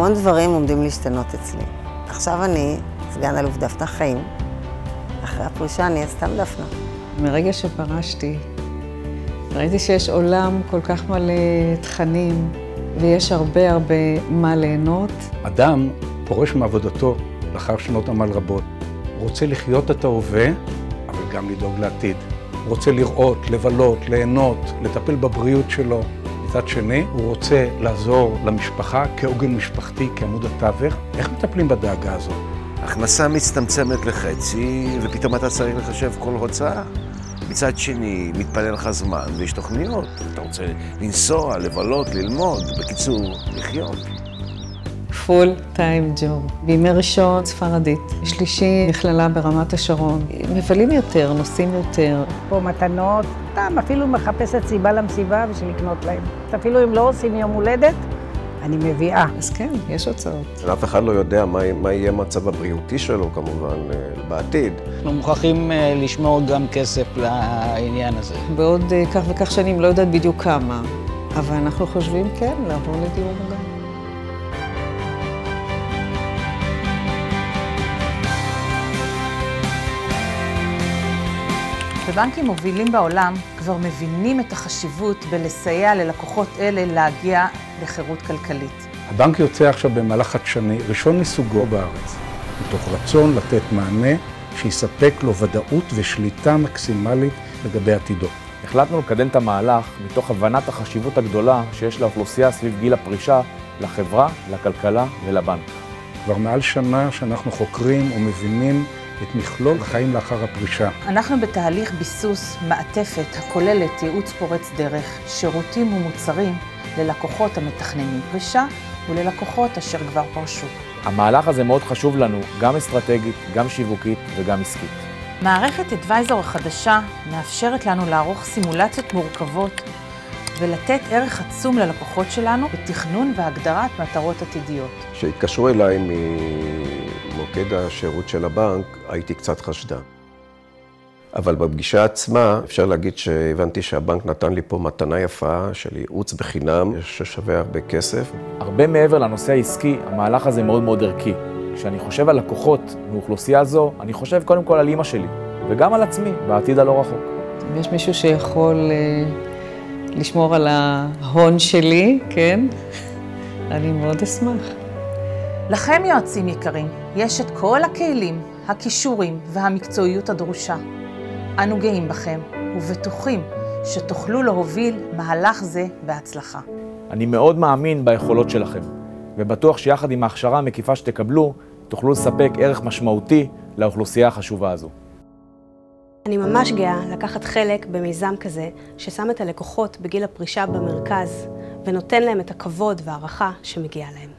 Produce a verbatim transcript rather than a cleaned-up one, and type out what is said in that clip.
המון דברים עומדים להשתנות אצלי. עכשיו אני סגן אלוף דפנה חיים. אחרי הפרישה אני סתם דפנה. מרגע שפרשתי, ראיתי שיש עולם כל כך מלא תכנים, ויש הרבה הרבה מה ליהנות. אדם פורש מעבודתו לאחר שנות עמל רבות. הוא רוצה לחיות את ההווה, אבל גם לדאוג לעתיד. הוא רוצה לראות, לבלות, ליהנות, לטפל בבריאות שלו. מצד שני, הוא רוצה לעזור למשפחה כעוגן משפחתי, כעמוד התווך. איך מטפלים בדאגה הזאת? הכנסה מצטמצמת לחצי, ופתאום אתה צריך לחשב כל הוצאה. מצד שני, מתפנה לך זמן, ויש תוכניות. אתה רוצה לנסוע, לבלות, ללמוד, בקיצור, לחיות. פול טיים ג'וב. בימי ראשון ספרדית, שלישי מכללה ברמת השרון. מבלים יותר, נוסעים יותר. פה מתנות, אתה אפילו מחפשת סיבה למסיבה בשביל לקנות להם. אפילו אם לא עושים יום הולדת, אני מביאה. אז כן, יש הוצאות. אף אחד לא יודע מה, מה יהיה המצב הבריאותי שלו כמובן בעתיד. אנחנו מוכרחים לשמור גם כסף לעניין הזה. בעוד כך וכך שנים לא יודעת בדיוק כמה, אבל אנחנו חושבים כן לעבור לדיור מוגן. בבנקים מובילים בעולם כבר מבינים את החשיבות בלסייע ללקוחות אלה להגיע לחירות כלכלית. הבנק יוצא עכשיו במהלך חדשני, ראשון מסוגו בארץ, מתוך רצון לתת מענה שיספק לו ודאות ושליטה מקסימלית לגבי עתידו. החלטנו לקדם את המהלך מתוך הבנת החשיבות הגדולה שיש לאוכלוסייה סביב גיל הפרישה, לחברה, לכלכלה ולבנק. כבר מעל שנה שאנחנו חוקרים ומבינים את מכלול החיים לאחר הפרישה. אנחנו בתהליך ביסוס מעטפת הכוללת ייעוץ פורץ דרך, שירותים ומוצרים ללקוחות המתכננים פרישה וללקוחות אשר כבר פרשו. המהלך הזה מאוד חשוב לנו, גם אסטרטגית, גם שיווקית וגם עסקית. מערכת אדוויזור החדשה מאפשרת לנו לערוך סימולציות מורכבות ולתת ערך עצום ללקוחות שלנו בתכנון והגדרת מטרות עתידיות. כשהתקשרו אליי ממוקד השירות של הבנק, הייתי קצת חשדן. אבל בפגישה עצמה אפשר להגיד שהבנתי שהבנק נתן לי פה מתנה יפה של ייעוץ בחינם ששווה הרבה כסף. הרבה מעבר לנושא העסקי, המהלך הזה מאוד מאוד ערכי. כשאני חושב על לקוחות מאוכלוסייה זו, אני חושב קודם כל על אמא שלי, וגם על עצמי, בעתיד הלא רחוק. אם יש מישהו שיכול לשמור על ההון שלי, כן? אני מאוד אשמח. לכם יועצים יקרים, יש את כל הכלים, הכישורים והמקצועיות הדרושה. אנו גאים בכם ובטוחים שתוכלו להוביל מהלך זה בהצלחה. אני מאוד מאמין ביכולות שלכם, ובטוח שיחד עם ההכשרה המקיפה שתקבלו, תוכלו לספק ערך משמעותי לאוכלוסייה החשובה הזו. אני ממש גאה לקחת חלק במיזם כזה ששם את הלקוחות בגיל הפרישה במרכז ונותן להם את הכבוד והערכה שמגיע להם.